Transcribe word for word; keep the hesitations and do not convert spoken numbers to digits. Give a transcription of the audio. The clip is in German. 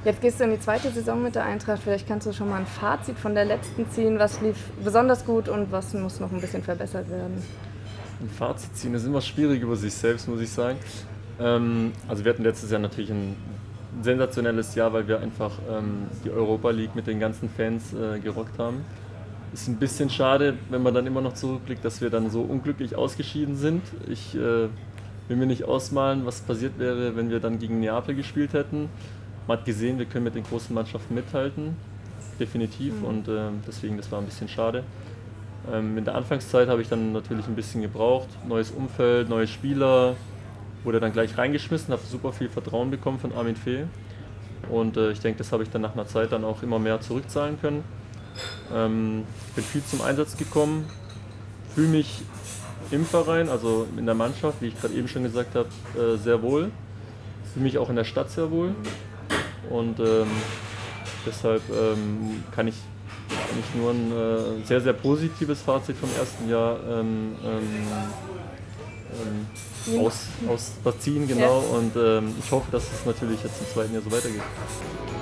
Jetzt gehst du in die zweite Saison mit der Eintracht. Vielleicht kannst du schon mal ein Fazit von der letzten ziehen. Was lief besonders gut und was muss noch ein bisschen verbessert werden? Ein Fazit ziehen ist immer schwierig über sich selbst, muss ich sagen. Ähm, also wir hatten letztes Jahr natürlich ein sensationelles Jahr, weil wir einfach ähm, die Europa League mit den ganzen Fans äh, gerockt haben. Ist ein bisschen schade, wenn man dann immer noch zurückblickt, dass wir dann so unglücklich ausgeschieden sind. Ich äh, will mir nicht ausmalen, was passiert wäre, wenn wir dann gegen Neapel gespielt hätten. Man hat gesehen, wir können mit den großen Mannschaften mithalten, definitiv, mhm. und äh, deswegen, das war ein bisschen schade. Ähm, in der Anfangszeit habe ich dann natürlich ein bisschen gebraucht, neues Umfeld, neue Spieler, wurde dann gleich reingeschmissen, habe super viel Vertrauen bekommen von Armin Fee und äh, ich denke, das habe ich dann nach einer Zeit dann auch immer mehr zurückzahlen können. Ähm, bin viel zum Einsatz gekommen, fühle mich im Verein, also in der Mannschaft, wie ich gerade eben schon gesagt habe, äh, sehr wohl, fühle mich auch in der Stadt sehr wohl und ähm, deshalb ähm, kann ich nicht nur ein äh, sehr, sehr positives Fazit vom ersten Jahr ähm, ähm, ähm, aus, aus was ziehen, genau. Ja. Und ähm, ich hoffe, dass es natürlich jetzt im zweiten Jahr so weitergeht.